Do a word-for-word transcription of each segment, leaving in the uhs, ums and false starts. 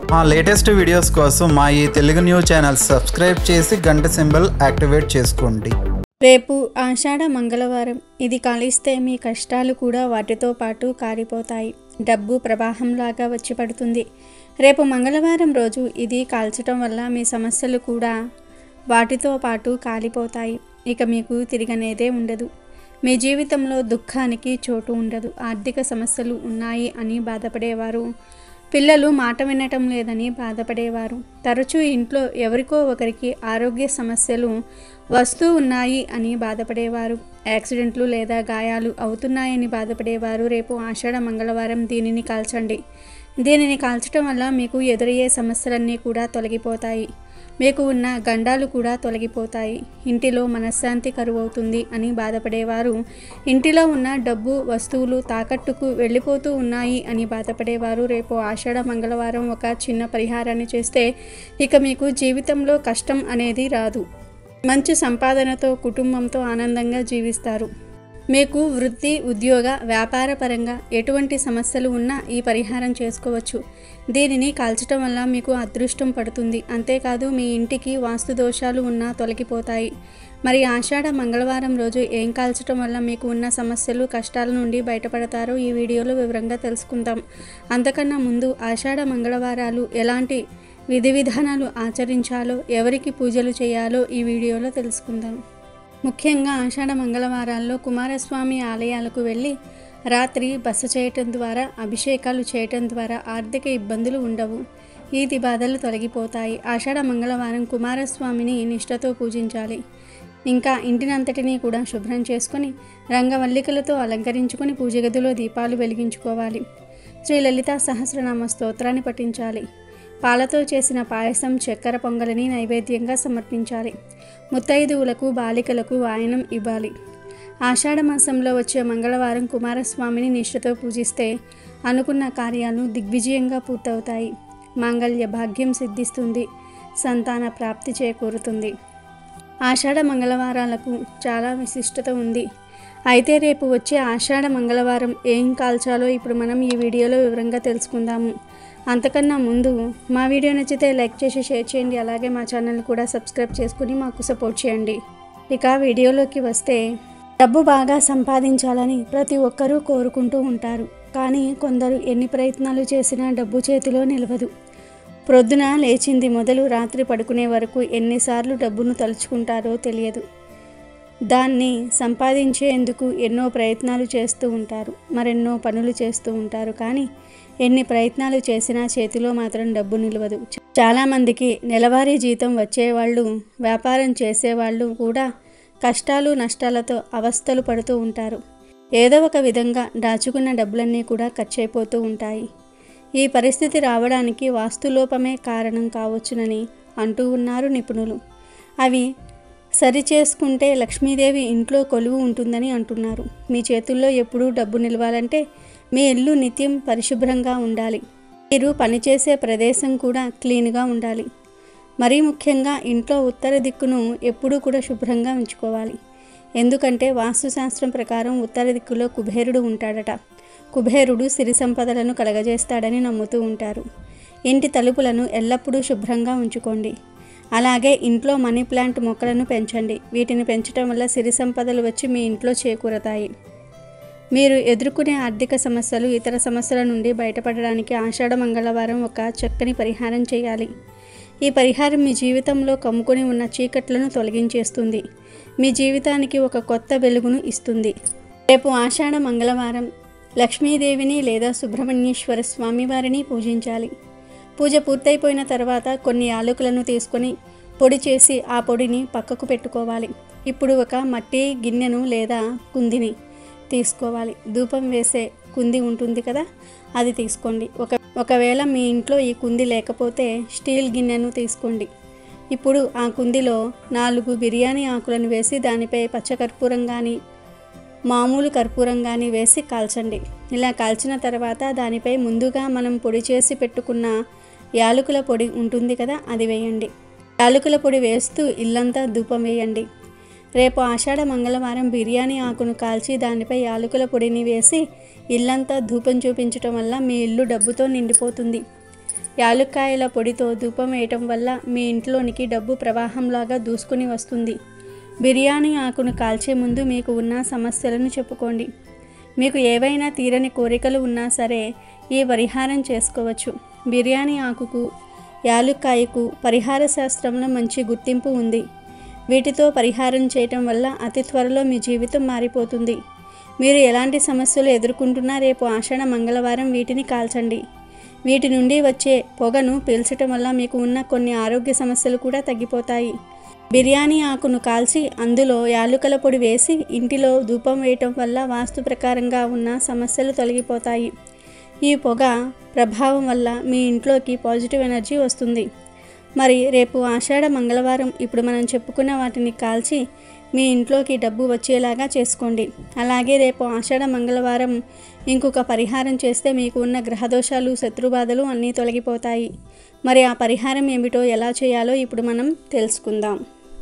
మా latest videos కోసం మా ఈ తెలుగు న్యూస్ ఛానల్ సబ్స్క్రైబ్ చేసి గంట సింబల్ యాక్టివేట్ చేసుకోండి. రేపు ఆషాఢ మంగళవారం. ఇది కాలిస్తే మీ కష్టాలు కూడా వాటితో పాటు కారిపోతాయి. డబ్బు ప్రవాహంలాగా వచ్చి పడుతుంది. రేపు మంగళవారం రోజు ఇది కాల్చటం వల్ల మీ సమస్యలు కూడా వాటితో పాటు కాలిపోతాయి. ఇక మీకు తిరిగనేదే ఉండదు. మీ జీవితంలో దుఃఖానికి చోటు ఉండదు. ఆర్థిక సమస్యలు ఉన్నాయి అని బాధపడేవారు, పిల్లలు మాట వినటం లేదని బాధపడేవారు, తరచూ ఇంట్లో ఎవరికో ఒకరికి ఆరోగ్య సమస్యలు వస్తూ ఉన్నాయి అని బాధపడేవారు, యాక్సిడెంట్లు లేదా గాయాలు అవుతున్నాయని బాధపడేవారు రేపు ఆషాఢ మంగళవారం దీనిని కాల్చండి. దీనిని కాల్చడం వల్ల మీకు ఎదురయ్యే సమస్యలన్నీ కూడా తొలగిపోతాయి. మీకు ఉన్న గండాలు కూడా తొలగిపోతాయి. ఇంటిలో మనశ్శాంతి కరువవుతుంది అని బాధపడేవారు, ఇంటిలో ఉన్న డబ్బు వస్తువులు తాకట్టుకు వెళ్ళిపోతూ ఉన్నాయి అని బాధపడేవారు రేపు ఆషాఢ మంగళవారం ఒక చిన్న పరిహారాన్ని చేస్తే ఇక మీకు జీవితంలో కష్టం అనేది రాదు. మంచి సంపాదనతో కుటుంబంతో ఆనందంగా జీవిస్తారు. మీకు వృత్తి, ఉద్యోగ, వ్యాపార పరంగా ఎటువంటి సమస్యలు ఉన్నా ఈ పరిహారం చేసుకోవచ్చు. దీనిని కాల్చడం వల్ల మీకు అదృష్టం పడుతుంది. అంతేకాదు మీ ఇంటికి వాస్తు దోషాలు ఉన్నా తొలగిపోతాయి. మరి ఆషాఢ మంగళవారం రోజు ఏం కాల్చడం వల్ల మీకు ఉన్న సమస్యలు, కష్టాల నుండి బయటపడతారో ఈ వీడియోలో వివరంగా తెలుసుకుందాం. అంతకన్నా ముందు ఆషాఢ మంగళవారాలు ఎలాంటి విధి విధానాలు ఆచరించాలో, ఎవరికి పూజలు చేయాలో ఈ వీడియోలో తెలుసుకుందాం. ముఖ్యంగా ఆషాఢ మంగళవారాల్లో కుమారస్వామి ఆలయాలకు వెళ్ళి రాత్రి బస చేయటం ద్వారా, అభిషేకాలు చేయటం ద్వారా ఆర్థిక ఇబ్బందులు ఉండవు. ఈతి బాధలు తొలగిపోతాయి. ఆషాఢ మంగళవారం కుమారస్వామిని నిష్ఠతో పూజించాలి. ఇంకా ఇంటినంతటినీ కూడా శుభ్రం చేసుకొని రంగవల్లికలతో అలంకరించుకొని పూజ గదిలో దీపాలు వెలిగించుకోవాలి. శ్రీ లలితా సహస్రనామ స్తోత్రాన్ని పఠించాలి. పాలతో చేసిన పాయసం, చక్కెర పొంగలిని నైవేద్యంగా సమర్పించాలి. ముత్తైదువులకు, బాలికలకు వాయనం ఇవ్వాలి. ఆషాఢ మాసంలో వచ్చే మంగళవారం కుమారస్వామిని నిష్ఠతో పూజిస్తే అనుకున్న కార్యాలు దిగ్విజయంగా పూర్తవుతాయి. మాంగళ్య భాగ్యం సిద్ధిస్తుంది. సంతాన ప్రాప్తి చేకూరుతుంది. ఆషాఢ మంగళవారాలకు చాలా విశిష్టత ఉంది. అయితే రేపు వచ్చే ఆషాఢ మంగళవారం ఏం కాల్చాలో ఇప్పుడు మనం ఈ వీడియోలో వివరంగా తెలుసుకుందాము. అంతకన్నా ముందు మా వీడియో నచ్చితే లైక్ చేసి షేర్ చేయండి. అలాగే మా ఛానల్ కూడా సబ్స్క్రైబ్ చేసుకుని మాకు సపోర్ట్ చేయండి. ఇక వీడియోలోకి వస్తే, డబ్బు బాగా సంపాదించాలని ప్రతి ఒక్కరూ కోరుకుంటూ ఉంటారు. కానీ కొందరు ఎన్ని ప్రయత్నాలు చేసినా డబ్బు చేతిలో నిలవదు. ప్రొద్దున లేచింది మొదలు రాత్రి పడుకునే వరకు ఎన్నిసార్లు డబ్బును తలుచుకుంటారో తెలియదు. దాన్ని సంపాదించేందుకు ఎన్నో ప్రయత్నాలు చేస్తూ ఉంటారు, మరెన్నో పనులు చేస్తూ ఉంటారు. కానీ ఎన్ని ప్రయత్నాలు చేసినా చేతిలో మాత్రం డబ్బు నిలవదు. చాలామందికి నెలవారీ జీతం వచ్చేవాళ్ళు, వ్యాపారం చేసేవాళ్ళు కూడా కష్టాలు, నష్టాలతో అవస్థలు పడుతూ ఉంటారు. ఏదో ఒక విధంగా దాచుకున్న డబ్బులన్నీ కూడా ఖర్చు అయిపోతూ ఉంటాయి. ఈ పరిస్థితి రావడానికి వాస్తులోపమే కారణం కావచ్చునని అంటూ ఉన్నారు నిపుణులు. అవి సరిచేసుకుంటే లక్ష్మీదేవి ఇంట్లో కొలువు ఉంటుందని అంటున్నారు. మీ చేతుల్లో ఎప్పుడూ డబ్బు నిలవాలంటే మీ ఇల్లు నిత్యం పరిశుభ్రంగా ఉండాలి. మీరు పనిచేసే ప్రదేశం కూడా క్లీన్గా ఉండాలి. మరీ ముఖ్యంగా ఇంట్లో ఉత్తర దిక్కును ఎప్పుడూ కూడా శుభ్రంగా ఉంచుకోవాలి. ఎందుకంటే వాస్తుశాస్త్రం ప్రకారం ఉత్తర దిక్కులో కుబేరుడు ఉంటాడట. కుబేరుడు సిరి సంపదలను కలగజేస్తాడని నమ్ముతూ ఉంటారు. ఇంటి తలుపులను ఎల్లప్పుడూ శుభ్రంగా ఉంచుకోండి. అలాగే ఇంట్లో మనీ ప్లాంట్ మొక్కలను పెంచండి. వీటిని పెంచడం వల్ల సిరి సంపదలు వచ్చి మీ ఇంట్లో చేకూరతాయి. మీరు ఎదుర్కొనే ఆర్థిక సమస్యలు, ఇతర సమస్యల నుండి బయటపడడానికి ఆషాఢ మంగళవారం ఒక చక్కని పరిహారం చేయాలి. ఈ పరిహారం మీ జీవితంలో కమ్ముకొని ఉన్న చీకట్లను తొలగించేస్తుంది. మీ జీవితానికి ఒక కొత్త వెలుగును ఇస్తుంది. రేపు ఆషాఢ మంగళవారం లక్ష్మీదేవిని లేదా సుబ్రహ్మణ్యేశ్వర స్వామి వారిని పూజించాలి. పూజ పూర్తయిపోయిన తర్వాత కొన్ని యాలకులను తీసుకొని పొడి చేసి ఆ పొడిని పక్కకు పెట్టుకోవాలి. ఇప్పుడు ఒక మట్టి గిన్నెను లేదా కుందిని తీసుకోవాలి. ధూపం వేసే కుంది ఉంటుంది కదా, అది తీసుకోండి. ఒక ఒకవేళ మీ ఇంట్లో ఈ కుంది లేకపోతే స్టీల్ గిన్నెను తీసుకోండి. ఇప్పుడు ఆ కుందిలో నాలుగు బిర్యానీ ఆకులను వేసి దానిపై పచ్చకర్పూరం కానీ మామూలు కర్పూరం కానీ వేసి కాల్చండి. ఇలా కాల్చిన తర్వాత దానిపై ముందుగా మనం పొడి చేసి పెట్టుకున్న యాలకుల పొడి ఉంటుంది కదా, అది వేయండి. యాలకుల పొడి వేస్తూ ఇల్లంతా ధూపం వేయండి. రేపు ఆషాఢ మంగళవారం బిర్యానీ ఆకును కాల్చి దానిపై యాలకుల పొడిని వేసి ఇల్లంతా ధూపం చూపించటం వల్ల మీ ఇల్లు డబ్బుతో నిండిపోతుంది. యాలుక్కాయల పొడితో ధూపం వేయటం వల్ల మీ ఇంట్లోనికి డబ్బు ప్రవాహంలాగా దూసుకుని వస్తుంది. బిర్యానీ ఆకును కాల్చే ముందు మీకు ఉన్న సమస్యలను చెప్పుకోండి. మీకు ఏవైనా తీరని కోరికలు ఉన్నా సరే ఈ పరిహారం చేసుకోవచ్చు. బిర్యానీ ఆకుకు, యాలుక్కాయకు పరిహార శాస్త్రంలో మంచి గుర్తింపు ఉంది. వీటితో పరిహారం చేయటం వల్ల అతి త్వరలో మీ జీవితం మారిపోతుంది. మీరు ఎలాంటి సమస్యలు ఎదుర్కొంటున్నా రేపు ఆషాఢ మంగళవారం వీటిని కాల్చండి. వీటి నుండి వచ్చే పొగను పీల్చటం వల్ల మీకు ఉన్న కొన్ని ఆరోగ్య సమస్యలు కూడా తగ్గిపోతాయి. బిర్యానీ ఆకును కాల్చి అందులో యాలుకల పొడి వేసి ఇంటిలో ధూపం వేయటం వల్ల వాస్తు ప్రకారంగా ఉన్న సమస్యలు తొలగిపోతాయి. ఈ పొగ ప్రభావం వల్ల మీ ఇంట్లోకి పాజిటివ్ ఎనర్జీ వస్తుంది. మరి రేపు ఆషాఢ మంగళవారం ఇప్పుడు మనం చెప్పుకున్న వాటిని కాల్చి మీ ఇంట్లోకి డబ్బు వచ్చేలాగా చేసుకోండి. అలాగే రేపు ఆషాఢ మంగళవారం ఇంకొక పరిహారం చేస్తే మీకు ఉన్న గ్రహదోషాలు, శత్రుబాధలు అన్నీ తొలగిపోతాయి. మరి ఆ పరిహారం ఏమిటో ఎలా చేయాలో ఇప్పుడు మనం తెలుసుకుందాం.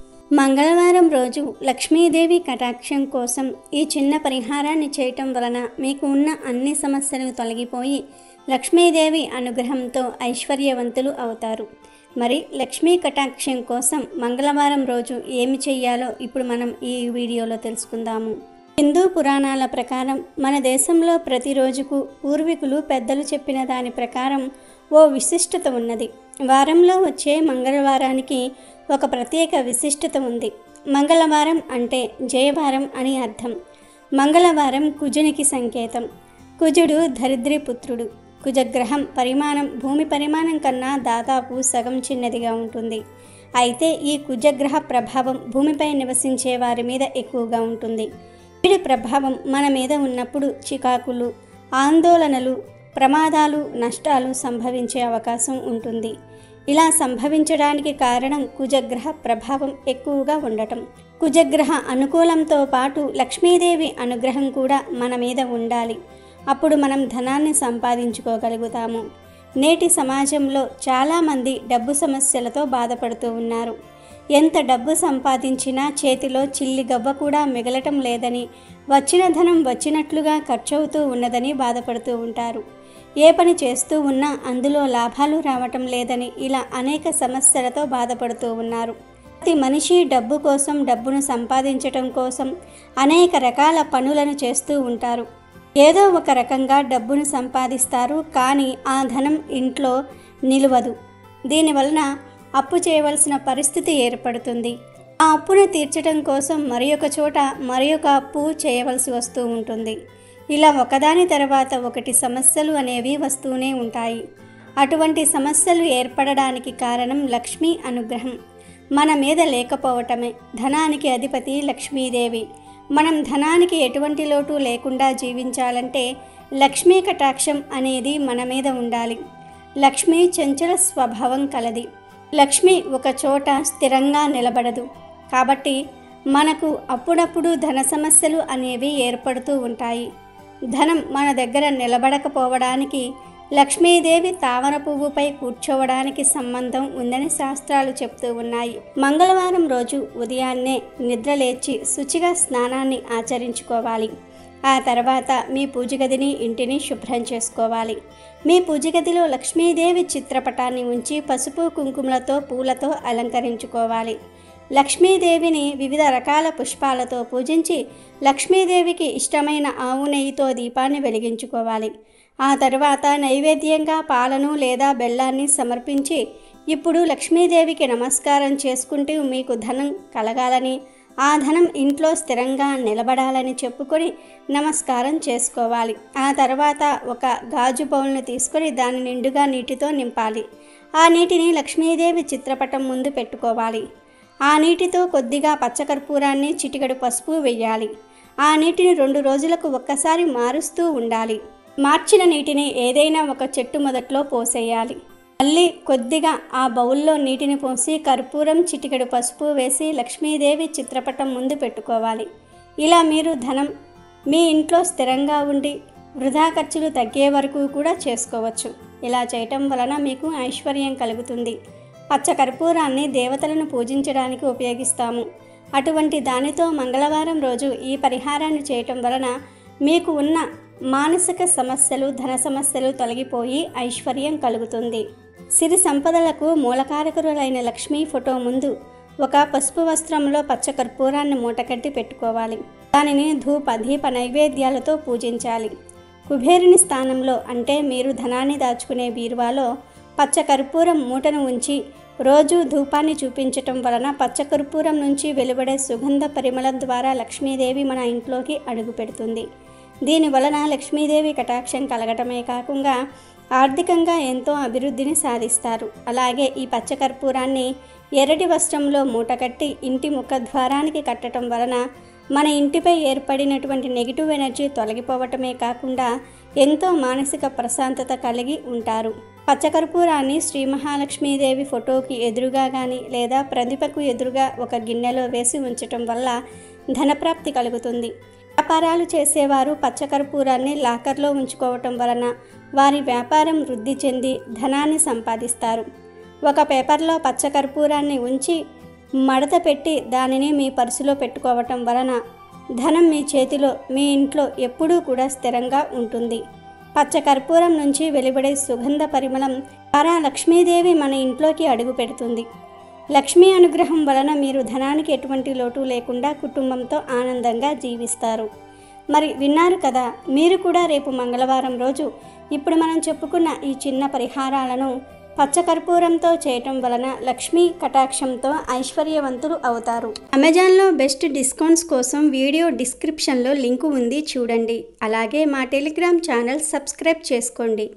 మంగళవారం రోజు లక్ష్మీదేవి కటాక్షం కోసం ఈ చిన్న పరిహారాన్ని చేయటం వలన మీకు ఉన్న అన్ని సమస్యలు తొలగిపోయి లక్ష్మీదేవి అనుగ్రహంతో ఐశ్వర్యవంతులు అవుతారు. మరి లక్ష్మీ కటాక్షం కోసం మంగళవారం రోజు ఏమి చెయ్యాలో ఇప్పుడు మనం ఈ వీడియోలో తెలుసుకుందాము. హిందూ పురాణాల ప్రకారం మన దేశంలో ప్రతిరోజుకు పూర్వీకులు పెద్దలు చెప్పిన దాని ప్రకారం ఓ విశిష్టత ఉన్నది. వారంలో వచ్చే మంగళవారానికి ఒక ప్రత్యేక విశిష్టత ఉంది. మంగళవారం అంటే జయవారం అని అర్థం. మంగళవారం కుజునికి సంకేతం. కుజుడు దరిద్రపుత్రుడు. కుజగ్రహం పరిమాణం భూమి పరిమాణం కన్నా దాదాపు సగం చిన్నదిగా ఉంటుంది. అయితే ఈ కుజగ్రహ ప్రభావం భూమిపై నివసించే వారి మీద ఎక్కువగా ఉంటుంది. వీడి ప్రభావం మన మీద ఉన్నప్పుడు చికాకులు, ఆందోళనలు, ప్రమాదాలు, నష్టాలు సంభవించే అవకాశం ఉంటుంది. ఇలా సంభవించడానికి కారణం కుజగ్రహ ప్రభావం ఎక్కువగా ఉండటం. కుజగ్రహ అనుకూలంతో పాటు లక్ష్మీదేవి అనుగ్రహం కూడా మన మీద ఉండాలి. అప్పుడు మనం ధనాన్ని సంపాదించుకోగలుగుతాము. నేటి సమాజంలో చాలామంది డబ్బు సమస్యలతో బాధపడుతూ ఉన్నారు. ఎంత డబ్బు సంపాదించినా చేతిలో చిల్లి గవ్వ కూడా మిగలటం లేదని, వచ్చిన ధనం వచ్చినట్లుగా ఖర్చవుతూ ఉన్నదని బాధపడుతూ ఉంటారు. ఏ పని చేస్తూ ఉన్నా అందులో లాభాలు రావటం లేదని ఇలా అనేక సమస్యలతో బాధపడుతూ ఉన్నారు. ప్రతి మనిషి డబ్బు కోసం, డబ్బును సంపాదించటం కోసం అనేక రకాల పనులను చేస్తూ ఉంటారు. ఏదో ఒక రకంగా డబ్బును సంపాదిస్తారు, కానీ ఆ ధనం ఇంట్లో నిలవదు. దీనివలన అప్పు చేయవలసిన పరిస్థితి ఏర్పడుతుంది. ఆ అప్పును తీర్చడం కోసం మరి ఒక చోట మరి ఒక అప్పు చేయవలసి వస్తూ ఉంటుంది. ఇలా ఒకదాని తర్వాత ఒకటి సమస్యలు అనేవి వస్తూనే ఉంటాయి. అటువంటి సమస్యలు ఏర్పడడానికి కారణం లక్ష్మీ అనుగ్రహం మన మీద లేకపోవటమే. ధనానికి అధిపతి లక్ష్మీదేవి. మనం ధనానికి ఎటువంటి లోటు లేకుండా జీవించాలంటే లక్ష్మీ కటాక్షం అనేది మన మీద ఉండాలి. లక్ష్మి చంచల స్వభావం కలది. లక్ష్మి ఒక చోట స్థిరంగా నిలబడదు. కాబట్టి మనకు అప్పుడప్పుడు ధన సమస్యలు అనేవి ఏర్పడుతూ ఉంటాయి. ధనం మన దగ్గర నిలబడకపోవడానికి లక్ష్మీదేవి తామర పువ్వుపై కూర్చోవడానికి సంబంధం ఉందని శాస్త్రాలు చెప్తూ ఉన్నాయి. మంగళవారం రోజు ఉదయాన్నే నిద్రలేచి శుచిగా స్నానాన్ని ఆచరించుకోవాలి. ఆ తర్వాత మీ పూజ గదిని, ఇంటిని శుభ్రం చేసుకోవాలి. మీ పూజ గదిలో లక్ష్మీదేవి చిత్రపటాన్ని ఉంచి పసుపు కుంకుమలతో, పూలతో అలంకరించుకోవాలి. లక్ష్మీదేవిని వివిధ రకాల పుష్పాలతో పూజించి లక్ష్మీదేవికి ఇష్టమైన ఆవు నెయ్యితో దీపాన్ని వెలిగించుకోవాలి. ఆ తర్వాత నైవేద్యంగా పాలను లేదా బెల్లాన్ని సమర్పించి ఇప్పుడు లక్ష్మీదేవికి నమస్కారం చేసుకుంటూ మీకు ధనం కలగాలని, ఆ ధనం ఇంట్లో స్థిరంగా నిలబడాలని చెప్పుకొని నమస్కారం చేసుకోవాలి. ఆ తర్వాత ఒక గాజు బౌల్ని తీసుకొని దాని నిండుగా నీటితో నింపాలి. ఆ నీటిని లక్ష్మీదేవి చిత్రపటం ముందు పెట్టుకోవాలి. ఆ నీటితో కొద్దిగా పచ్చకర్పూరాన్ని, చిటికెడు పసుపు వేయాలి. ఆ నీటిని రెండు రోజులకు ఒక్కసారి మారుస్తూ ఉండాలి. మార్చిన నీటిని ఏదైనా ఒక చెట్టు మొదట్లో పోసేయాలి. మళ్ళీ కొద్దిగా ఆ బౌల్లో నీటిని పోసి కర్పూరం, చిటికెడు పసుపు వేసి లక్ష్మీదేవి చిత్రపటం ముందు పెట్టుకోవాలి. ఇలా మీరు ధనం మీ ఇంట్లో స్థిరంగా ఉండి వృధా ఖర్చులు తగ్గే వరకు కూడా చేసుకోవచ్చు. ఇలా చేయటం వలన మీకు ఐశ్వర్యం కలుగుతుంది. పచ్చ కర్పూరాన్ని దేవతలను పూజించడానికి ఉపయోగిస్తాము. అటువంటి దానితో మంగళవారం రోజు ఈ పరిహారాన్ని చేయటం వలన మీకు ఉన్న మానసిక సమస్యలు, ధన సమస్యలు తొలగిపోయి ఐశ్వర్యం కలుగుతుంది. సిరి సంపదలకు మూలకారకులైన లక్ష్మీ ఫోటో ముందు ఒక పసుపు వస్త్రంలో పచ్చ కర్పూరాన్ని మూటకట్టి పెట్టుకోవాలి. దానిని ధూప దీప నైవేద్యాలతో పూజించాలి. కుబేరుని స్థానంలో అంటే మీరు ధనాన్ని దాచుకునే బీరువాలో పచ్చ కర్పూరం మూటను ఉంచి రోజు ధూపాన్ని చూపించటం వలన పచ్చ కర్పూరం నుంచి వెలువడే సుగంధ పరిమళం ద్వారా లక్ష్మీదేవి మన ఇంట్లోకి అడుగు పెడుతుంది. దీని వలన లక్ష్మీదేవి కటాక్షం కలగటమే కాకుండా ఆర్థికంగా ఎంతో అభివృద్ధిని సాధిస్తారు. అలాగే ఈ పచ్చ కర్పూరాన్ని ఎర్రటి వస్త్రంలో మూటకట్టి ఇంటి ముఖద్వారానికి కట్టడం వలన మన ఇంటిపై ఏర్పడినటువంటి నెగిటివ్ ఎనర్జీ తొలగిపోవటమే కాకుండా ఎంతో మానసిక ప్రశాంతత కలిగి ఉంటారు. పచ్చకర్పూరాన్ని శ్రీ మహాలక్ష్మీదేవి ఫోటోకి ఎదురుగా కానీ లేదా ప్రతిభకు ఎదురుగా ఒక గిన్నెలో వేసి ఉంచటం వల్ల ధనప్రాప్తి కలుగుతుంది. వ్యాపారాలు చేసేవారు పచ్చకర్పూరాన్ని లాకర్లో ఉంచుకోవటం వలన వారి వ్యాపారం వృద్ధి చెంది ధనాన్ని సంపాదిస్తారు. ఒక పేపర్లో పచ్చకర్పూరాన్ని ఉంచి మడత పెట్టి దానిని మీ పర్సులో పెట్టుకోవటం వలన ధనం మీ చేతిలో మీ ఇంట్లో ఎప్పుడూ కూడా స్థిరంగా ఉంటుంది. పచ్చ కర్పూరం నుంచి వెలువడే సుగంధ పరిమళం ద్వారా లక్ష్మీదేవి మన ఇంట్లోకి అడుగు పెడుతుంది. లక్ష్మీ అనుగ్రహం వలన మీరు ధనానికి ఎటువంటి లోటు లేకుండా కుటుంబంతో ఆనందంగా జీవిస్తారు. మరి విన్నారు కదా, మీరు కూడా రేపు మంగళవారం రోజు ఇప్పుడు మనం చెప్పుకున్న ఈ చిన్న పరిహారాలను పచ్చకర్పూరంతో చేయటం వలన లక్ష్మీ కటాక్షంతో ఐశ్వర్యవంతులు అవుతారు. అమెజాన్లో బెస్ట్ డిస్కౌంట్స్ కోసం వీడియో డిస్క్రిప్షన్లో లింకు ఉంది, చూడండి. అలాగే మా టెలిగ్రామ్ ఛానల్ సబ్స్క్రైబ్ చేసుకోండి.